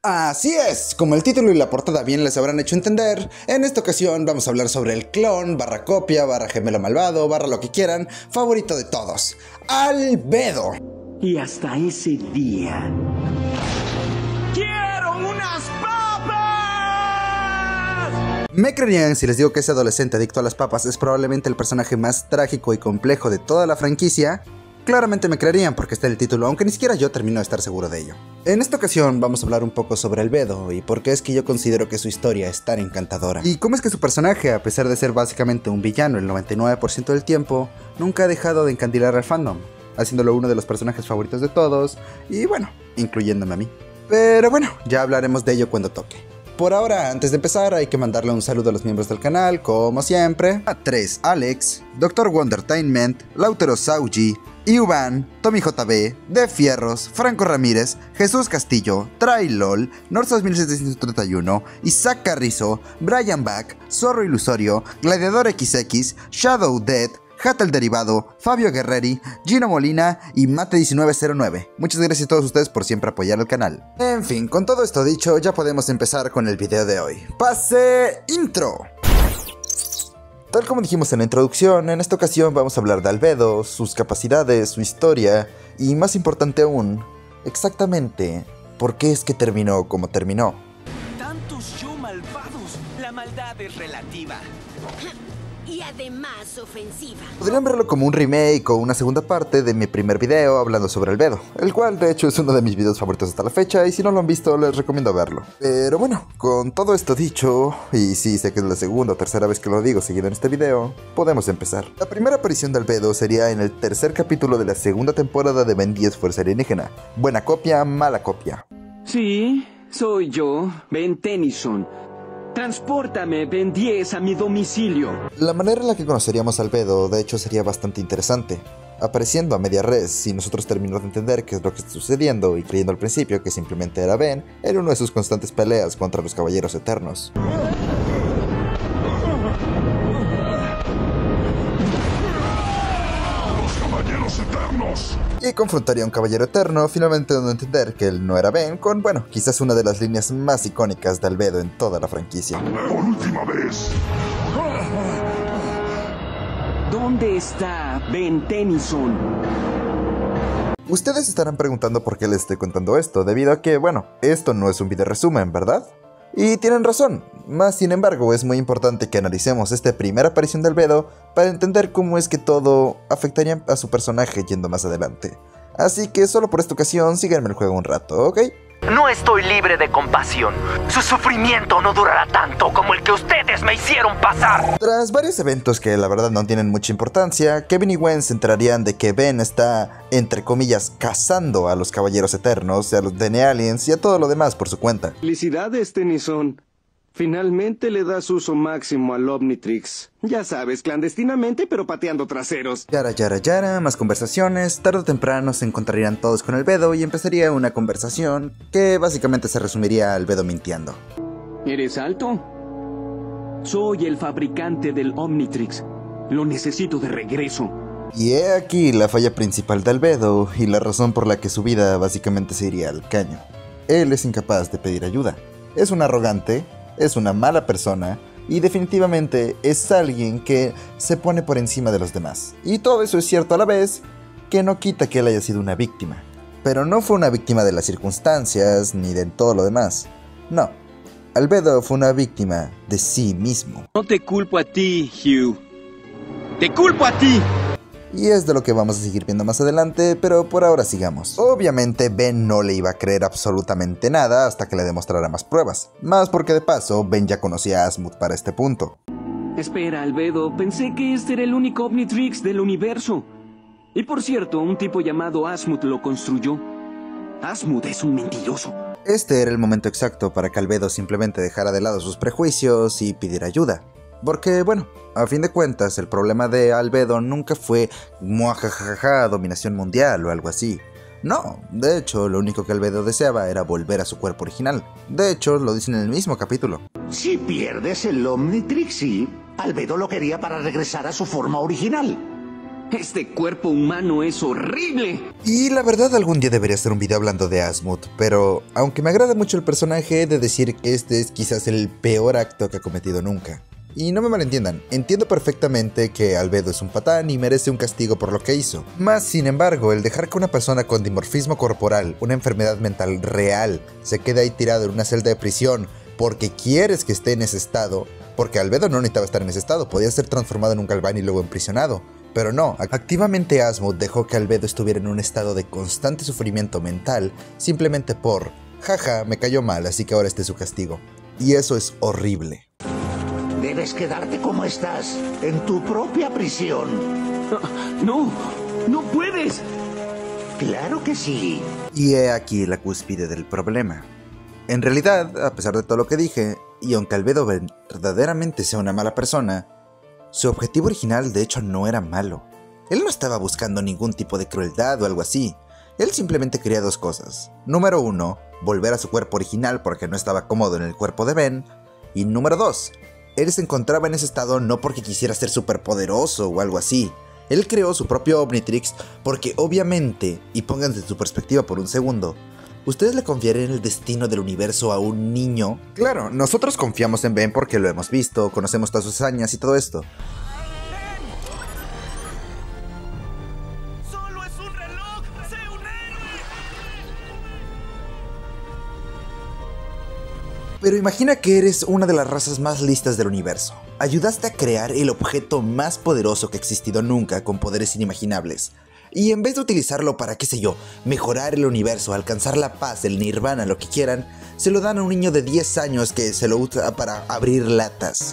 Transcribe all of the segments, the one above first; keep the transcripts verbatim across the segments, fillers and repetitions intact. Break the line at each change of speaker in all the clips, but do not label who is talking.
Así es, como el título y la portada bien les habrán hecho entender, en esta ocasión vamos a hablar sobre el clon, barra copia, barra gemelo malvado, barra lo que quieran, favorito de todos, Albedo.
Y hasta ese día... ¡quiero unas papas!
Me creerían si les digo que ese adolescente adicto a las papas es probablemente el personaje más trágico y complejo de toda la franquicia. Claramente me creerían porque está el título, aunque ni siquiera yo termino de estar seguro de ello. En esta ocasión vamos a hablar un poco sobre Albedo y por qué es que yo considero que su historia es tan encantadora. Y cómo es que su personaje, a pesar de ser básicamente un villano el noventa y nueve por ciento del tiempo, nunca ha dejado de encandilar al fandom, haciéndolo uno de los personajes favoritos de todos, y bueno, incluyéndome a mí. Pero bueno, ya hablaremos de ello cuando toque. Por ahora, antes de empezar, hay que mandarle un saludo a los miembros del canal, como siempre, a tres Alex, doctor Wondertainment, Lautaro Sauji, Iuban, Tommy J B, De Fierros, Franco Ramírez, Jesús Castillo, Trailol, Norsas mil setecientos treinta y uno, Isaac Carrizo, Brian Back, Zorro Ilusorio, Gladiador equis equis, Shadow Dead, Jata el Derivado, Fabio Guerreri, Gino Molina y Mate diecinueve cero nueve. Muchas gracias a todos ustedes por siempre apoyar el canal. En fin, con todo esto dicho, ya podemos empezar con el video de hoy. ¡Pase intro! Tal como dijimos en la introducción, en esta ocasión vamos a hablar de Albedo, sus capacidades, su historia y, más importante aún, exactamente por qué es que terminó como terminó.
Tantos show malvados, la maldad es relativa.
Y además ofensiva.
Podrían verlo como un remake o una segunda parte de mi primer video hablando sobre Albedo, el cual de hecho es uno de mis videos favoritos hasta la fecha y si no lo han visto les recomiendo verlo. Pero bueno, con todo esto dicho, y sí sé que es la segunda o tercera vez que lo digo seguido en este video, podemos empezar. La primera aparición de Albedo sería en el tercer capítulo de la segunda temporada de Ben diez Fuerza Alienígena. Buena copia, mala copia.
Sí, soy yo, Ben Tennyson. Transpórtame, Ben diez, a mi domicilio.
La manera en la que conoceríamos a Albedo, de hecho, sería bastante interesante. Apareciendo a media res, si nosotros terminamos de entender qué es lo que está sucediendo y creyendo al principio que simplemente era Ben, en una de sus constantes peleas contra los Caballeros Eternos. Y confrontaría a un Caballero Eterno, finalmente dando a entender que él no era Ben, con, bueno, quizás una de las líneas más icónicas de Albedo en toda la franquicia.
Por última vez.
¿Dónde está Ben Tennyson?
Ustedes estarán preguntando por qué les estoy contando esto, debido a que, bueno, esto no es un video resumen, ¿verdad? Y tienen razón, más sin embargo es muy importante que analicemos esta primera aparición de Albedo para entender cómo es que todo afectaría a su personaje yendo más adelante. Así que solo por esta ocasión síganme el juego un rato, ¿ok?
No estoy libre de compasión. Su sufrimiento no durará tanto como el que ustedes me hicieron pasar.
Tras varios eventos que la verdad no tienen mucha importancia, Kevin y Gwen se enterarían de que Ben está, entre comillas, cazando a los Caballeros Eternos, a los D N A Aliens y a todo lo demás por su cuenta.
Felicidades, Tennyson. Finalmente le das uso máximo al Omnitrix. Ya sabes, clandestinamente pero pateando traseros.
Yara, yara, yara, más conversaciones. Tarde o temprano se encontrarían todos con Albedo y empezaría una conversación que básicamente se resumiría a Albedo mintiendo.
¿Eres alto? Soy el fabricante del Omnitrix. Lo necesito de regreso.
Y he aquí la falla principal de Albedo y la razón por la que su vida básicamente se iría al caño. Él es incapaz de pedir ayuda. Es un arrogante. Es una mala persona y definitivamente es alguien que se pone por encima de los demás. Y todo eso es cierto a la vez, que no quita que él haya sido una víctima. Pero no fue una víctima de las circunstancias ni de todo lo demás. No, Albedo fue una víctima de sí mismo.
No te culpo a ti, Hugh. ¡Te culpo a ti!
Y es de lo que vamos a seguir viendo más adelante, pero por ahora sigamos. Obviamente Ben no le iba a creer absolutamente nada hasta que le demostrara más pruebas. Más porque de paso, Ben ya conocía a Asmut para este punto.
Espera, Albedo, pensé que este era el único Omnitrix del universo. Y por cierto, un tipo llamado Asmut lo construyó. Asmut es un mentiroso.
Este era el momento exacto para que Albedo simplemente dejara de lado sus prejuicios y pidiera ayuda. Porque, bueno, a fin de cuentas, el problema de Albedo nunca fue muajajaja, dominación mundial o algo así. No, de hecho, lo único que Albedo deseaba era volver a su cuerpo original. De hecho, lo dicen en el mismo capítulo.
Si pierdes el Omnitrix, sí, Albedo lo quería para regresar a su forma original.
Este cuerpo humano es horrible.
Y la verdad algún día debería hacer un video hablando de Asmut, pero aunque me agrada mucho el personaje, he de decir que este es quizás el peor acto que ha cometido nunca. Y no me malentiendan, entiendo perfectamente que Albedo es un patán y merece un castigo por lo que hizo. Más sin embargo, el dejar que una persona con dimorfismo corporal, una enfermedad mental real, se quede ahí tirado en una celda de prisión porque quieres que esté en ese estado, porque Albedo no necesitaba estar en ese estado, podía ser transformado en un galván y luego emprisionado. Pero no, activamente Asmut dejó que Albedo estuviera en un estado de constante sufrimiento mental simplemente por, jaja, me cayó mal, así que ahora este es su castigo. Y eso es horrible.
Debes quedarte como estás, en tu propia prisión.
No, no puedes.
Claro que sí.
Y he aquí la cúspide del problema. En realidad, a pesar de todo lo que dije, y aunque Albedo verdaderamente sea una mala persona, su objetivo original de hecho no era malo. Él no estaba buscando ningún tipo de crueldad o algo así. Él simplemente quería dos cosas. Número uno, volver a su cuerpo original porque no estaba cómodo en el cuerpo de Ben. Y número dos, él se encontraba en ese estado no porque quisiera ser superpoderoso o algo así. Él creó su propio Omnitrix porque obviamente, y pónganse su perspectiva por un segundo, ¿ustedes le confiarían el destino del universo a un niño? Claro, nosotros confiamos en Ben porque lo hemos visto, conocemos todas sus hazañas y todo esto.
¡Solo es un reloj! ¡Sé un héroe!
Pero imagina que eres una de las razas más listas del universo. Ayudaste a crear el objeto más poderoso que ha existido nunca con poderes inimaginables. Y en vez de utilizarlo para, qué sé yo, mejorar el universo, alcanzar la paz, el nirvana, lo que quieran, se lo dan a un niño de diez años que se lo usa para abrir latas.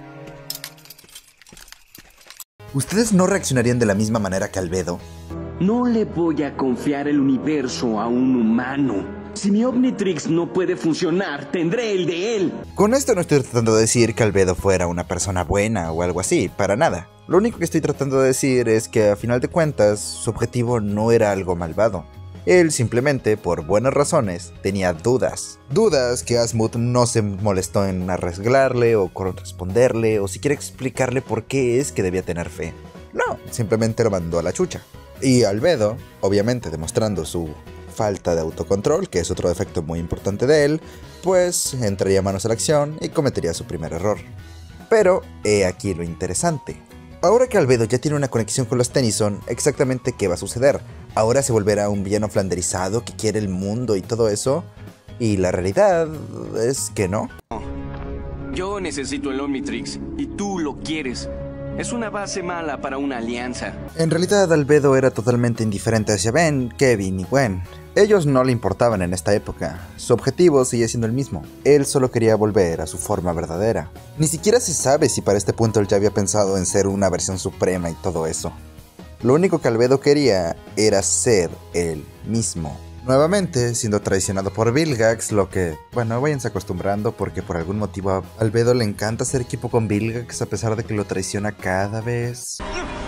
¿Ustedes no reaccionarían de la misma manera que Albedo?
No le voy a confiar el universo a un humano. Si mi Omnitrix no puede funcionar, tendré el de él.
Con esto no estoy tratando de decir que Albedo fuera una persona buena o algo así, para nada. Lo único que estoy tratando de decir es que a final de cuentas, su objetivo no era algo malvado. Él simplemente, por buenas razones, tenía dudas. Dudas que Asmut no se molestó en arreglarle o corresponderle o siquiera explicarle por qué es que debía tener fe. No, simplemente lo mandó a la chucha. Y Albedo, obviamente demostrando su falta de autocontrol, que es otro defecto muy importante de él, pues entraría manos a la acción y cometería su primer error. Pero he aquí lo interesante. Ahora que Albedo ya tiene una conexión con los Tennyson, exactamente qué va a suceder. Ahora se volverá un villano flanderizado que quiere el mundo y todo eso. Y la realidad es que no.
Yo necesito el Omnitrix y tú lo quieres. Es una base mala para una alianza.
En realidad Albedo era totalmente indiferente hacia Ben, Kevin y Gwen. Ellos no le importaban en esta época. Su objetivo seguía siendo el mismo. Él solo quería volver a su forma verdadera. Ni siquiera se sabe si para este punto él ya había pensado en ser una versión suprema y todo eso. Lo único que Albedo quería era ser él mismo. Nuevamente, siendo traicionado por Vilgax, lo que, bueno, váyanse acostumbrando porque por algún motivo a Albedo le encanta hacer equipo con Vilgax a pesar de que lo traiciona cada vez.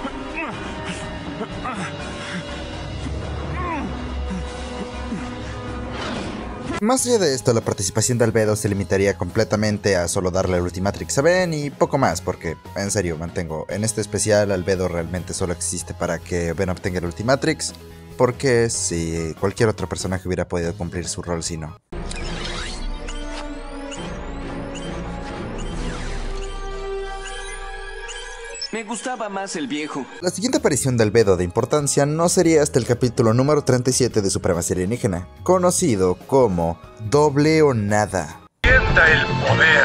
Más allá de esto, la participación de Albedo se limitaría completamente a solo darle el Ultimatrix a Ben y poco más, porque, en serio, mantengo, en este especial Albedo realmente solo existe para que Ben obtenga el Ultimatrix, porque si cualquier otro personaje hubiera podido cumplir su rol si no.
Me gustaba más el viejo.
La siguiente aparición de Albedo de importancia no sería hasta el capítulo número treinta y siete de Supremacía Alienígena, conocido como Doble o Nada.
Sienta el poder.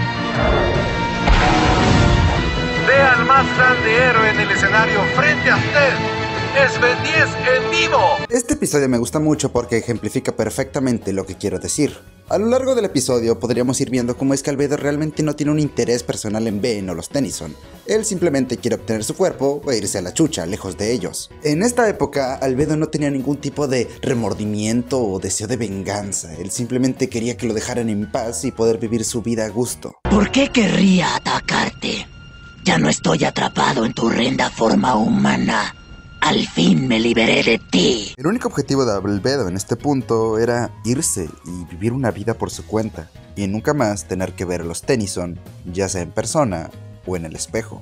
Vea al más grande héroe en el escenario frente a usted. Es Ben diez en vivo.
Este episodio me gusta mucho porque ejemplifica perfectamente lo que quiero decir. A lo largo del episodio podríamos ir viendo cómo es que Albedo realmente no tiene un interés personal en Ben o los Tennyson. Él simplemente quiere obtener su cuerpo e irse a la chucha, lejos de ellos. En esta época, Albedo no tenía ningún tipo de remordimiento o deseo de venganza. Él simplemente quería que lo dejaran en paz y poder vivir su vida a gusto.
¿Por qué querría atacarte? Ya no estoy atrapado en tu horrenda forma humana. Al fin me liberé de ti.
El único objetivo de Albedo en este punto era irse y vivir una vida por su cuenta, y nunca más tener que ver a los Tennyson, ya sea en persona o en el espejo.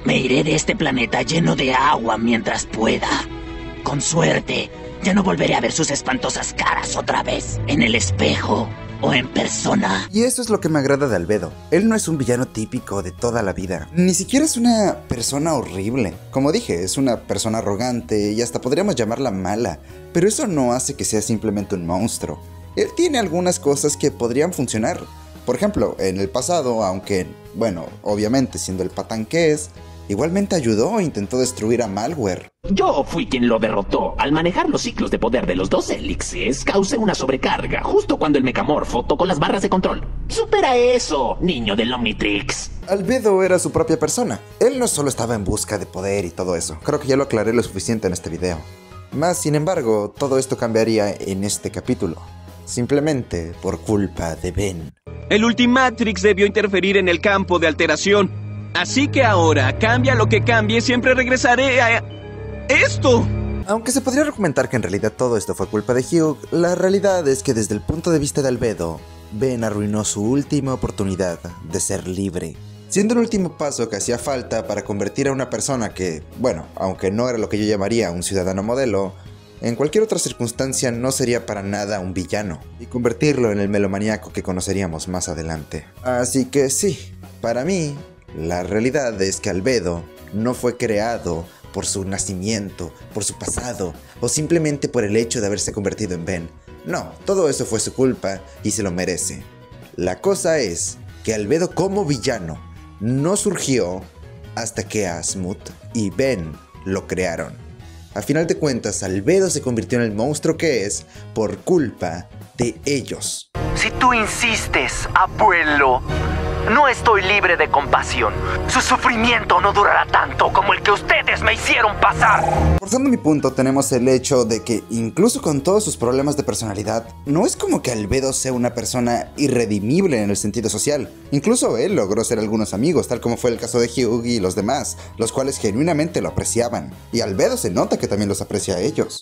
Me iré de este planeta lleno de agua mientras pueda. Con suerte, ya no volveré a ver sus espantosas caras otra vez, en el espejo o en persona.
Y eso es lo que me agrada de Albedo. Él no es un villano típico de toda la vida. Ni siquiera es una persona horrible. Como dije, es una persona arrogante y hasta podríamos llamarla mala. Pero eso no hace que sea simplemente un monstruo. Él tiene algunas cosas que podrían funcionar. Por ejemplo, en el pasado, aunque, bueno, obviamente siendo el patán que es, igualmente ayudó e intentó destruir a Malware.
Yo fui quien lo derrotó. Al manejar los ciclos de poder de los dos Elixes, causé una sobrecarga justo cuando el mecamorfo tocó las barras de control. ¡Supera eso, niño del Omnitrix!
Albedo era su propia persona. Él no solo estaba en busca de poder y todo eso. Creo que ya lo aclaré lo suficiente en este video. Más sin embargo, todo esto cambiaría en este capítulo. Simplemente por culpa de Ben.
El Ultimatrix debió interferir en el campo de alteración. Así que ahora, cambia lo que cambie, siempre regresaré a... ¡esto!
Aunque se podría argumentar que en realidad todo esto fue culpa de Hugh, la realidad es que desde el punto de vista de Albedo, Ben arruinó su última oportunidad de ser libre. Siendo el último paso que hacía falta para convertir a una persona que, bueno, aunque no era lo que yo llamaría un ciudadano modelo, en cualquier otra circunstancia no sería para nada un villano, y convertirlo en el melomaníaco que conoceríamos más adelante. Así que sí, para mí, la realidad es que Albedo no fue creado por su nacimiento, por su pasado, o simplemente por el hecho de haberse convertido en Ben. No, todo eso fue su culpa y se lo merece. La cosa es que Albedo como villano no surgió hasta que Asmuth y Ben lo crearon. A final de cuentas, Albedo se convirtió en el monstruo que es por culpa de ellos.
Si tú insistes, abuelo, no estoy libre de compasión. Su sufrimiento no durará tanto como el que ustedes me hicieron pasar.
Forzando mi punto, tenemos el hecho de que incluso con todos sus problemas de personalidad, no es como que Albedo sea una persona irredimible en el sentido social. Incluso él logró ser algunos amigos, tal como fue el caso de Hugh y los demás, los cuales genuinamente lo apreciaban. Y Albedo se nota que también los aprecia a ellos.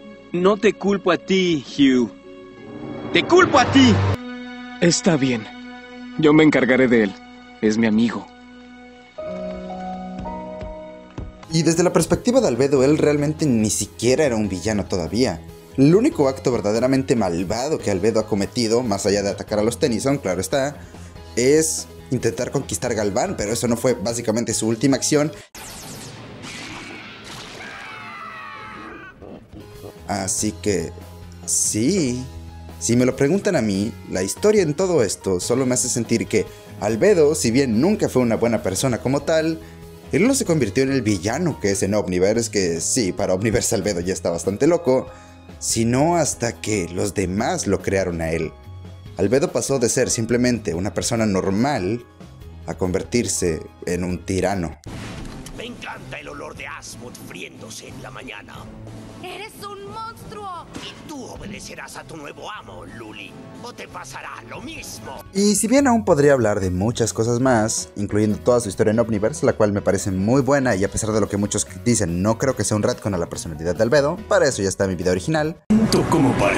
No te culpo a ti, Hugh. ¡Te culpo a ti!
Está bien. Yo me encargaré de él. Es mi amigo.
Y desde la perspectiva de Albedo, él realmente ni siquiera era un villano todavía. El único acto verdaderamente malvado que Albedo ha cometido, más allá de atacar a los Tennyson, claro está, es intentar conquistar Galvan, pero eso no fue básicamente su última acción. Así que, sí, si me lo preguntan a mí, la historia en todo esto solo me hace sentir que Albedo, si bien nunca fue una buena persona como tal, él no se convirtió en el villano que es en Omniverse, que sí, para Omniverse Albedo ya está bastante loco, sino hasta que los demás lo crearon a él. Albedo pasó de ser simplemente una persona normal a convertirse en un tirano.
Me encanta el olor de Asmuth friéndose en la mañana.
¡Eres un monstruo!
Y tú obedecerás a tu nuevo amo, Luli, o te pasará lo mismo.
Y si bien aún podría hablar de muchas cosas más, incluyendo toda su historia en Omniverse, la cual me parece muy buena y a pesar de lo que muchos dicen, no creo que sea un retcon a la personalidad de Albedo, para eso ya está mi video original.
Como para...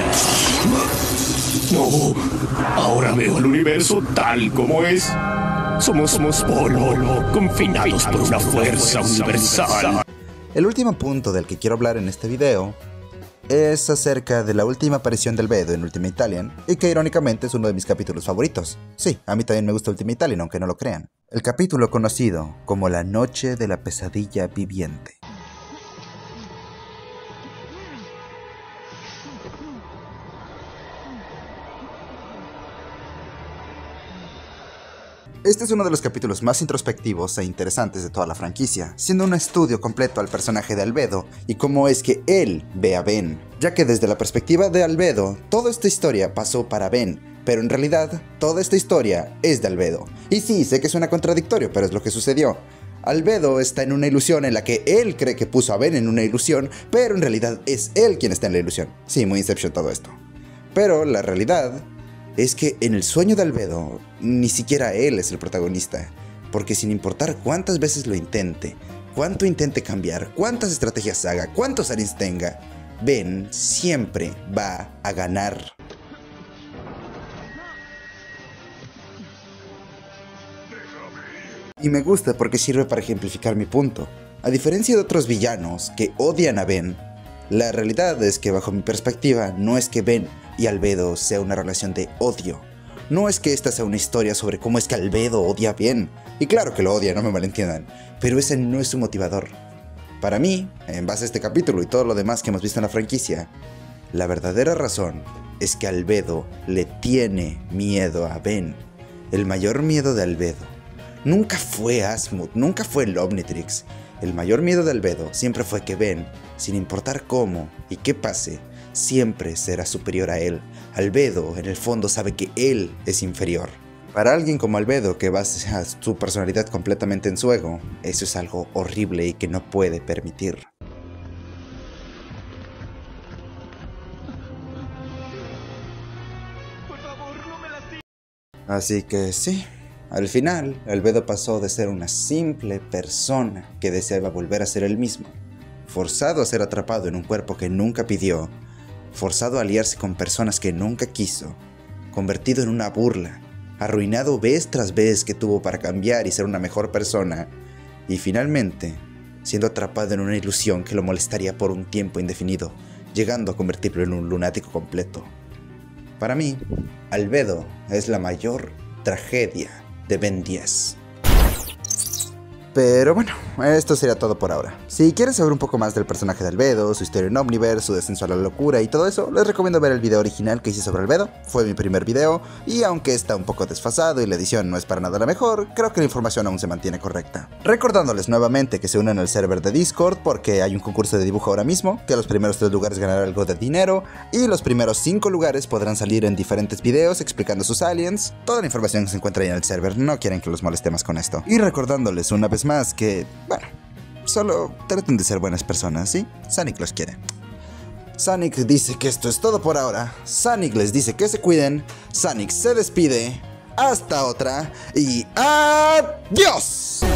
No, ahora veo el universo tal como es. Somos, somos polvo, confinados por una fuerza universal.
El último punto del que quiero hablar en este video es acerca de la última aparición de Albedo en Ultima Italian, y que irónicamente es uno de mis capítulos favoritos. Sí, a mí también me gusta Ultima Italian, aunque no lo crean. El capítulo conocido como La Noche de la Pesadilla Viviente. Este es uno de los capítulos más introspectivos e interesantes de toda la franquicia, siendo un estudio completo al personaje de Albedo y cómo es que él ve a Ben, ya que desde la perspectiva de Albedo, toda esta historia pasó para Ben, pero en realidad toda esta historia es de Albedo. Y sí, sé que suena contradictorio, pero es lo que sucedió. Albedo está en una ilusión en la que él cree que puso a Ben en una ilusión, pero en realidad es él quien está en la ilusión. Sí, muy Inception todo esto. Pero la realidad es que en el sueño de Albedo, ni siquiera él es el protagonista, porque sin importar cuántas veces lo intente, cuánto intente cambiar, cuántas estrategias haga, cuántos aliens tenga, Ben siempre va a ganar. Y me gusta porque sirve para ejemplificar mi punto. A diferencia de otros villanos que odian a Ben, la realidad es que bajo mi perspectiva no es que Ben y Albedo sea una relación de odio. No es que esta sea una historia sobre cómo es que Albedo odia a Ben. Y claro que lo odia, no me malentiendan, pero ese no es su motivador. Para mí, en base a este capítulo y todo lo demás que hemos visto en la franquicia, la verdadera razón es que Albedo le tiene miedo a Ben. El mayor miedo de Albedo nunca fue Asmund, nunca fue el Omnitrix. El mayor miedo de Albedo siempre fue que Ben, sin importar cómo y qué pase, siempre será superior a él. Albedo, en el fondo, sabe que él es inferior. Para alguien como Albedo, que basa su personalidad completamente en su ego, eso es algo horrible y que no puede permitir. Así que sí, al final, Albedo pasó de ser una simple persona que deseaba volver a ser él mismo, forzado a ser atrapado en un cuerpo que nunca pidió, forzado a aliarse con personas que nunca quiso, convertido en una burla, arruinado vez tras vez que tuvo para cambiar y ser una mejor persona, y finalmente, siendo atrapado en una ilusión que lo molestaría por un tiempo indefinido, llegando a convertirlo en un lunático completo. Para mí, Albedo es la mayor tragedia de Ben diez. Pero bueno, esto sería todo por ahora. Si quieres saber un poco más del personaje de Albedo, su historia en Omniverse, su descenso a la locura y todo eso, les recomiendo ver el video original que hice sobre Albedo. Fue mi primer video, y aunque está un poco desfasado y la edición no es para nada la mejor, creo que la información aún se mantiene correcta. Recordándoles nuevamente que se unan al server de Discord porque hay un concurso de dibujo ahora mismo, que los primeros tres lugares ganarán algo de dinero, y los primeros cinco lugares podrán salir en diferentes videos explicando sus aliens. Toda la información se encuentra ahí en el server, no quieren que los moleste más con esto. Y recordándoles una vez más que, bueno, solo traten de ser buenas personas, ¿sí? Sonic los quiere. Sonic dice que esto es todo por ahora. Sonic les dice que se cuiden. Sonic se despide. Hasta otra y ¡adiós!